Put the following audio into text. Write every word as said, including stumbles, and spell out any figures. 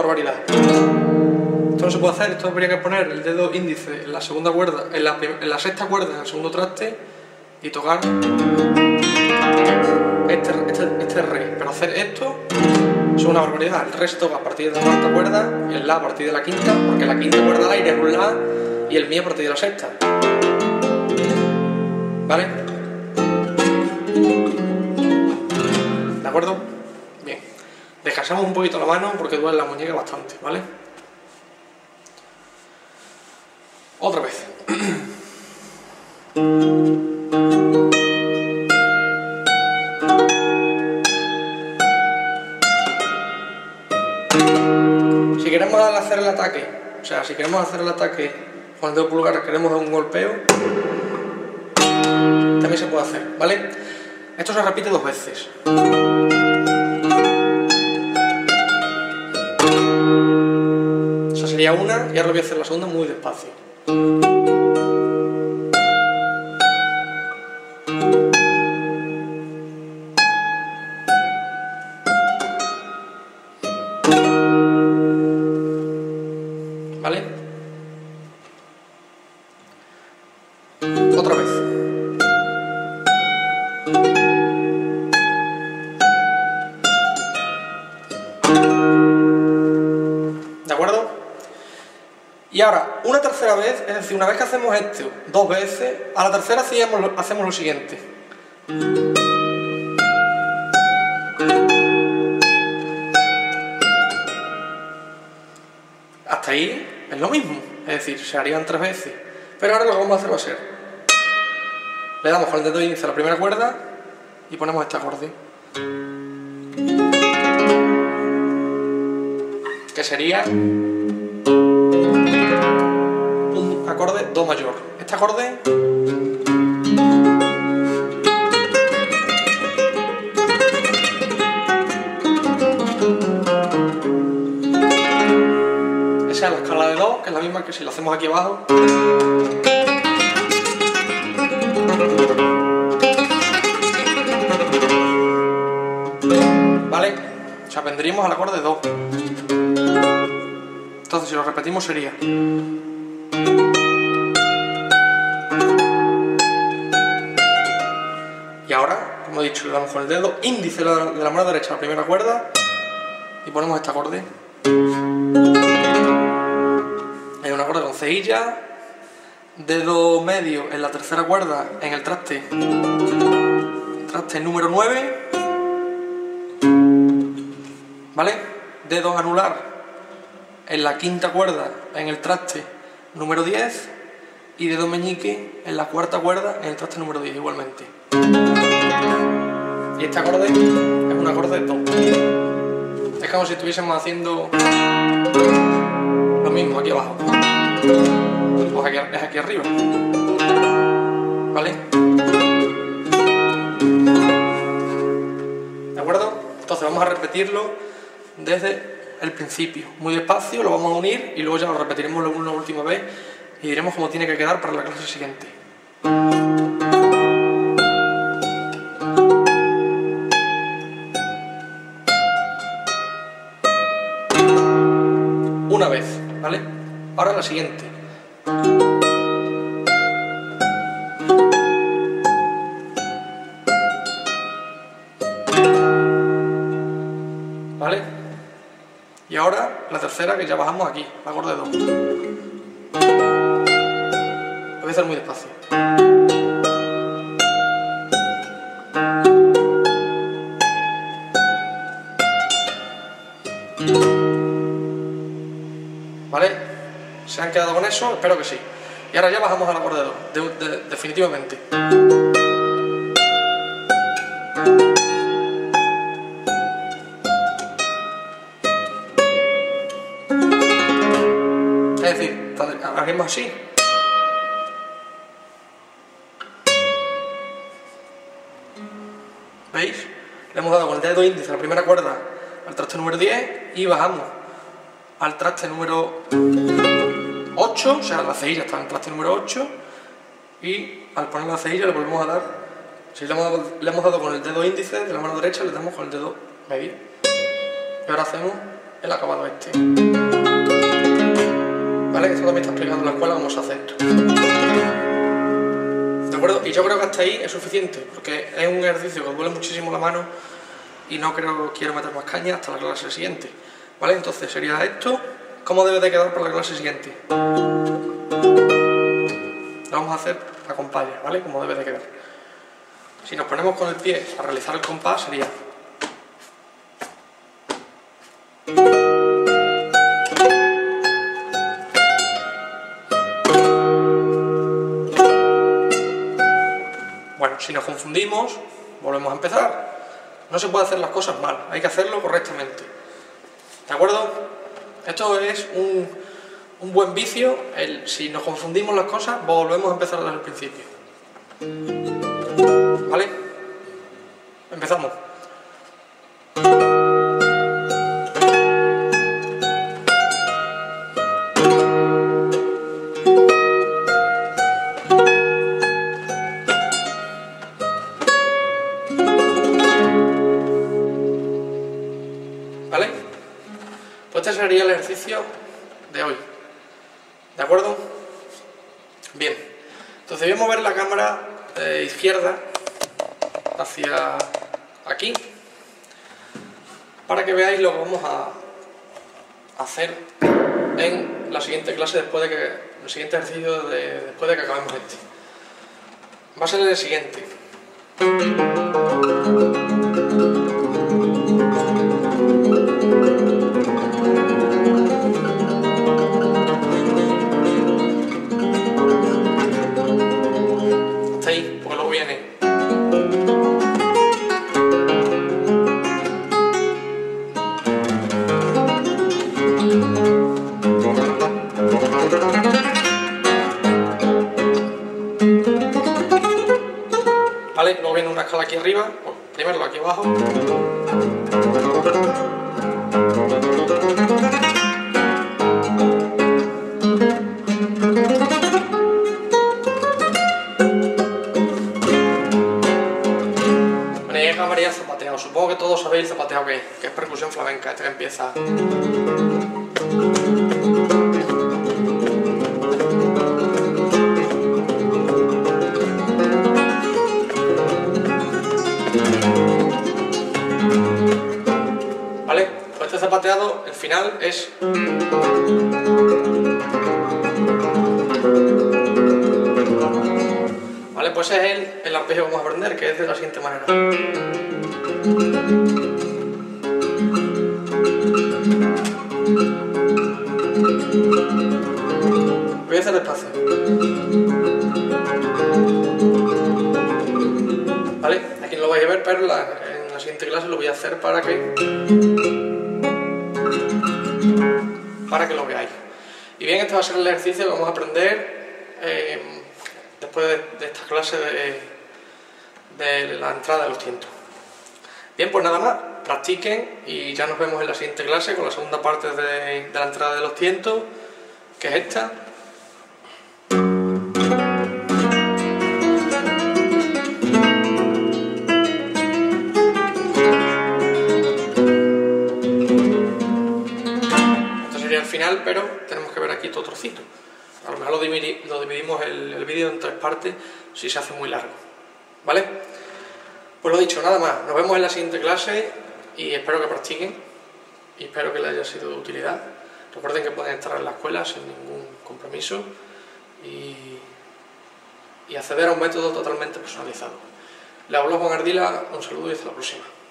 barbaridad. Esto no se puede hacer, esto habría que poner el dedo índice en la segunda cuerda, en la, en la sexta cuerda, en el segundo traste y tocar este, este, este re. Pero hacer esto es una barbaridad. El re se toca a partir de la cuarta cuerda y el la a partir de la quinta, porque la quinta cuerda al aire es un la y el mi a partir de la sexta. ¿Vale? ¿De acuerdo? Bien. Descansamos un poquito la mano porque duele la muñeca bastante, ¿vale? Otra vez. Si queremos hacer el ataque, o sea, si queremos hacer el ataque con el dedo pulgar, queremos dar un golpeo, también se puede hacer, ¿vale? Esto se repite dos veces. Esa sería una y ahora voy a hacer la segunda muy despacio. ¿Vale? Otra vez. ¿De acuerdo? Y ahora, una tercera vez, es decir, una vez que hacemos esto dos veces, a la tercera hacemos lo, hacemos lo siguiente. Hasta ahí es lo mismo, es decir, se harían tres veces. Pero ahora lo que vamos a hacer va a ser, le damos con el dedo índice a la primera cuerda y ponemos este acorde, que sería un acorde do mayor. Este acorde esa es la escala de do, que es la misma que si lo hacemos aquí abajo. ¿Vale? O sea, vendríamos al acorde do. Entonces, si lo repetimos sería. Y ahora, como he dicho, le damos con el dedo índice de la mano derecha a la primera cuerda y ponemos este acorde. Hay un acorde con cejilla, dedo medio en la tercera cuerda en el traste, traste número nueve, ¿vale? Dedo anular en la quinta cuerda en el traste número diez y dedo meñique en la cuarta cuerda en el traste número diez igualmente. Y este acorde es un acorde de do. Es como si estuviésemos haciendo lo mismo aquí abajo. Pues aquí, es aquí arriba. ¿Vale? ¿De acuerdo? Entonces vamos a repetirlo desde el principio. Muy despacio, lo vamos a unir y luego ya lo repetiremos una última vez y diremos cómo tiene que quedar para la clase siguiente. Una vez, ¿vale? Ahora la siguiente. ¿Vale? Y ahora la tercera, que ya bajamos aquí, el acorde de do. Lo voy a hacer muy despacio. ¿Vale? ¿Se han quedado con eso? Espero que sí. Y ahora ya bajamos al acorde de do, de, de, definitivamente. Es decir, haremos así. ¿Veis? Le hemos dado con el dedo índice a la primera cuerda al traste número diez y bajamos al traste número ocho, o sea, la cejilla está en el traste número ocho y al poner la cejilla le volvemos a dar, si le hemos dado, le hemos dado con el dedo índice de la mano derecha, le damos con el dedo medio. Y ahora hacemos el acabado este. ¿Vale? Esto también está explicado en la escuela cómo se hace esto. ¿De acuerdo? Y yo creo que hasta ahí es suficiente, porque es un ejercicio que duele muchísimo la mano y no creo, quiero meter más caña hasta la clase siguiente. ¿Vale? Entonces sería esto. ¿Cómo debe de quedar para la clase siguiente? Lo vamos a hacer a compás, ¿vale? Como debe de quedar. Si nos ponemos con el pie a realizar el compás sería... Bueno, si nos confundimos, volvemos a empezar. No se puede hacer las cosas mal, hay que hacerlo correctamente. ¿De acuerdo? Esto es un, un buen vicio, el, si nos confundimos las cosas, volvemos a empezar desde el principio. ¿Vale? Empezamos. ¿Vale? Pues este sería el ejercicio de hoy. ¿De acuerdo? Bien. Entonces voy a mover la cámara eh, izquierda hacia aquí para que veáis lo que vamos a hacer en la siguiente clase después de que el siguiente ejercicio de, después de que acabemos este. Va a ser el siguiente. Hasta ahí, porque luego viene. ¿Vale? Luego viene una escala aquí arriba, bueno, primero aquí abajo. Bueno, y acabaría el zapateado. Supongo que todos sabéis el zapateado que es, que es percusión flamenca, este que empieza. ¿Vale? Pues este zapateado, el final es... ¿Vale? Pues ese es el, el arpegio que vamos a aprender, que es de la siguiente manera. Voy a hacer despacio. ¿Vale? Aquí no lo vais a ver, pero la, en la siguiente clase lo voy a hacer para que para que lo veáis. Y bien, este va a ser el ejercicio que vamos a aprender eh, después de, de esta clase de, de la entrada de los tientos. Bien, pues nada más, practiquen y ya nos vemos en la siguiente clase con la segunda parte de, de la entrada de los tientos, que es esta. Final, pero tenemos que ver aquí todo trocito. A lo mejor lo, dividi lo dividimos el, el vídeo en tres partes si se hace muy largo. ¿Vale? Pues lo dicho, nada más. Nos vemos en la siguiente clase y espero que practiquen y espero que les haya sido de utilidad. Recuerden que pueden estar en la escuela sin ningún compromiso y, y acceder a un método totalmente personalizado. Les hablo Juan Ardila, un saludo y hasta la próxima.